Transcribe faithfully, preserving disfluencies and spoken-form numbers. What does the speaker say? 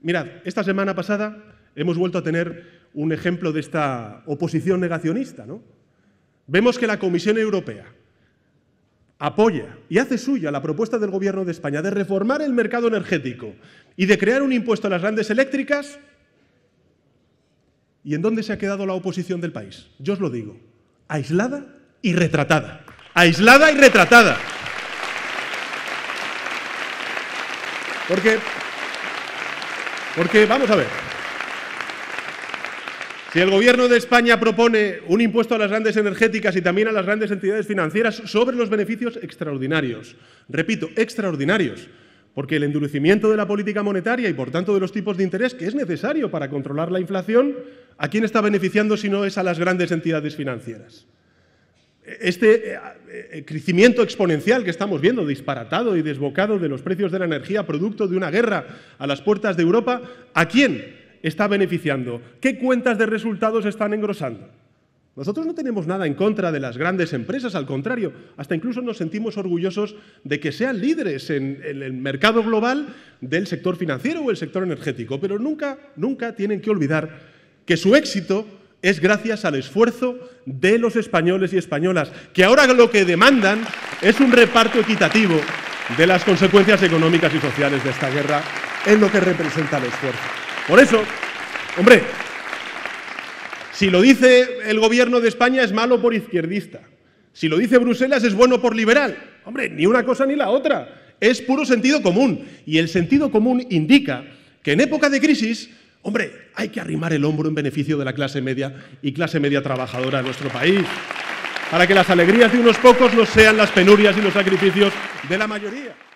Mirad, esta semana pasada hemos vuelto a tener un ejemplo de esta oposición negacionista, ¿no? Vemos que la Comisión Europea apoya y hace suya la propuesta del Gobierno de España de reformar el mercado energético y de crear un impuesto a las grandes eléctricas. ¿Y en dónde se ha quedado la oposición del país? Yo os lo digo, aislada y retratada. Aislada y retratada. Porque, porque, vamos a ver, si el Gobierno de España propone un impuesto a las grandes energéticas y también a las grandes entidades financieras sobre los beneficios extraordinarios, repito, extraordinarios, porque el endurecimiento de la política monetaria y, por tanto, de los tipos de interés, que es necesario para controlar la inflación, ¿a quién está beneficiando si no es a las grandes entidades financieras? Este crecimiento exponencial que estamos viendo, disparatado y desbocado de los precios de la energía, producto de una guerra a las puertas de Europa, ¿a quién está beneficiando? ¿Qué cuentas de resultados están engrosando? Nosotros no tenemos nada en contra de las grandes empresas, al contrario, hasta incluso nos sentimos orgullosos de que sean líderes en, en el mercado global del sector financiero o el sector energético, pero nunca, nunca tienen que olvidar que su éxito es gracias al esfuerzo de los españoles y españolas, que ahora lo que demandan es un reparto equitativo de las consecuencias económicas y sociales de esta guerra en lo que representa el esfuerzo. Por eso, hombre, si lo dice el Gobierno de España es malo por izquierdista, si lo dice Bruselas es bueno por liberal. Hombre, ni una cosa ni la otra, es puro sentido común. Y el sentido común indica que en época de crisis, hombre, hay que arrimar el hombro en beneficio de la clase media y clase media trabajadora de nuestro país, para que las alegrías de unos pocos no sean las penurias y los sacrificios de la mayoría.